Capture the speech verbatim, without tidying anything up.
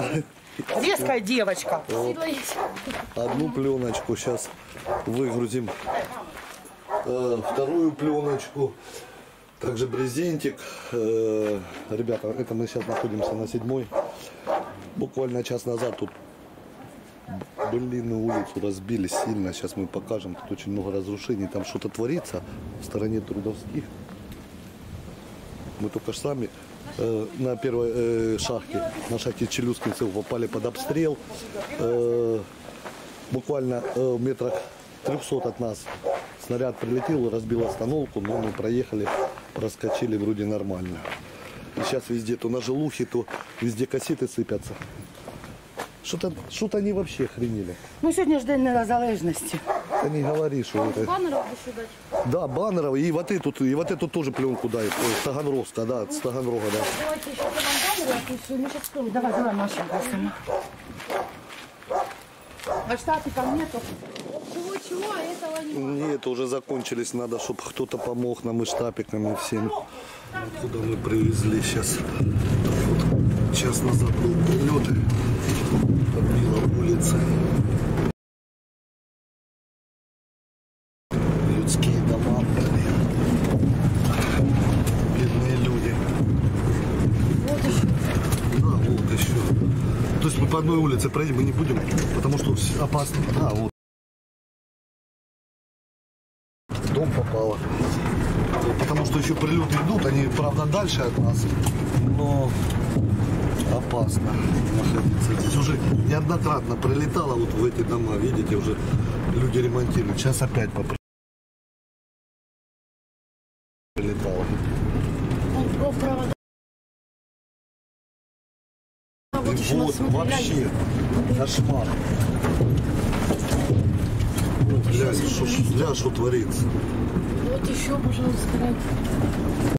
Резкая девочка. Вот. Одну пленочку сейчас выгрузим. Э, вторую пленочку. Также брезентик. Э, ребята, это мы сейчас находимся на седьмой. Буквально час назад тут блин, улицу разбили сильно. Сейчас мы покажем. Тут очень много разрушений. Там что-то творится в стороне Трудовских. Мы только что сами э, на первой э, шахте, на шахте Челюскинцев попали под обстрел. Э, буквально э, в метрах трехсот от нас снаряд прилетел, разбил остановку, но мы проехали, проскочили вроде нормально. И сейчас везде то на желухе, то везде кассеты сыпятся. Что-то что-то они вообще охренели. Ну сегодня же день незалежности. Ты не говори, что это. Баннеров еще дать? Да, баннеров, и вот эту, и вот эту тоже пленку дай. Таганрогска, да, с Таганрога, да. Давайте еще баннеры, а то мы сейчас кто. Давай, давай, Машенька, сама. А штатиков нету? Чего-чего, а этого не. Нет, уже закончились, надо, чтобы кто-то помог нам и штапиками всем. Куда мы привезли сейчас. Вот, час назад был прилет, подбила улица. Людские дома, бедные люди. Вот еще. Да, вот еще. То есть мы по одной улице проедем, мы не будем, потому что опасно. Да, вот. В дом попало. Потому что еще прилеты идут, они, правда, дальше от нас, но опасно находиться здесь. Уже неоднократно прилетало вот в эти дома, видите, уже люди ремонтируют. Сейчас опять попри... прилетало. Он провода. И вот вообще кошмар. Вот, глянь, что, глянь, что творится. Вот еще, пожалуйста, гляньте.